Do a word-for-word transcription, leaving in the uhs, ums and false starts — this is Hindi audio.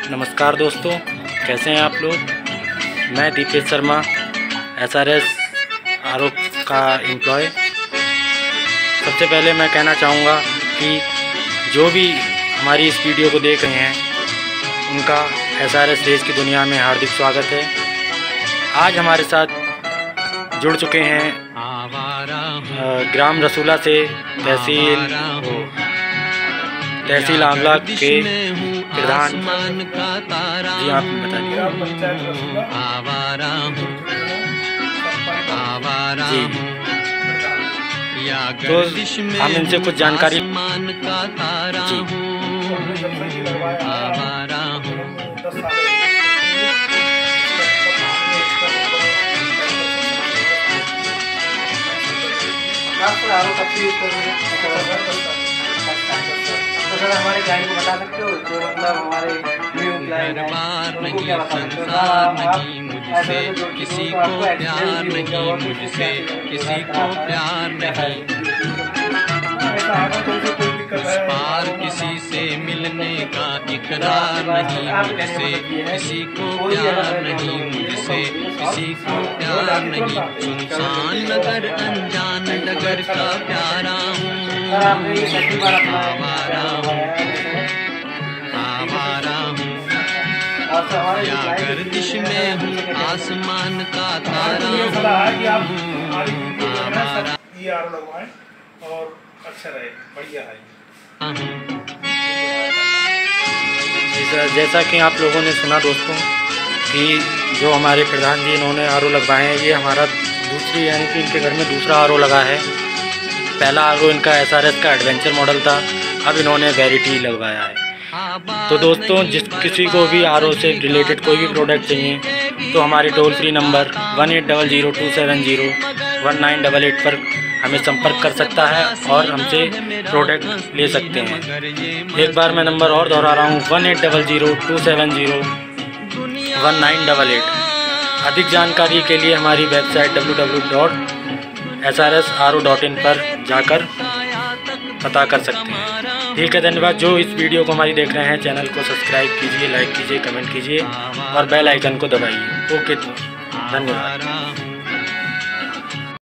नमस्कार दोस्तों, कैसे हैं आप लोग। मैं Deepesh Sharma, S R S R O का एम्प्लॉय। सबसे पहले मैं कहना चाहूँगा कि जो भी हमारी इस वीडियो को देख रहे हैं उनका एस आर एस देश की दुनिया में हार्दिक स्वागत है। आज हमारे साथ जुड़ चुके हैं ग्राम रसूला से तहसील तहसील आंवला के प्रधान। जी आप बताइए। जी तो हम इनसे कुछ जानकारी जी तो सर हमारे क्लाइंट को बता सकते हो जो मतलब हमारे न्यू क्लाइंट है उनको क्या बता सकते हो नहीं मुझसे किसी को प्यार नहीं, मुझसे किसी को प्यार नहीं, उस पार किसी से मिलने का इकरार नहीं, मुझसे किसी को प्यार नहीं, मुझसे किसी को प्यार नहीं। सुनसान नगर अनजान डगर का प्यारा हूँ, आवारा हूँ, आवारा हूँ, या गर्दिश में हूँ आसमान का तारा हूँ, आवारा। ये आर लगवाएं और अच्छा रहे, बढ़िया है। जैसा कि आप लोगों ने सुना दोस्तों कि जो हमारे प्रधान जी इन्होंने आर ओ लगवाए हैं, ये हमारा दूसरी यानी कि इनके घर में दूसरा आर ओ लगा है। पहला आर ओ इनका एस आर एस का एडवेंचर मॉडल था, अब इन्होंने वेरिटी लगवाया है। तो दोस्तों जिस किसी को भी आर ओ से रिलेटेड कोई भी प्रोडक्ट चाहिए तो हमारे toll free number one eight double zero two seven zero one nine double eight पर हमें संपर्क कर सकता है और हमसे प्रोडक्ट ले सकते हैं। एक बार मैं नंबर और दोहरा रहा हूँ, one eight double zero two seven zero one nine double eight. अधिक जानकारी के लिए हमारी website W W W dot S R S R O dot in पर जाकर पता कर सकते हैं। ठीक है, धन्यवाद। जो इस वीडियो को हमारी देख रहे हैं चैनल को सब्सक्राइब कीजिए, लाइक कीजिए, कमेंट कीजिए और बेल आइकन को दबाइए। ओके, धन्यवाद।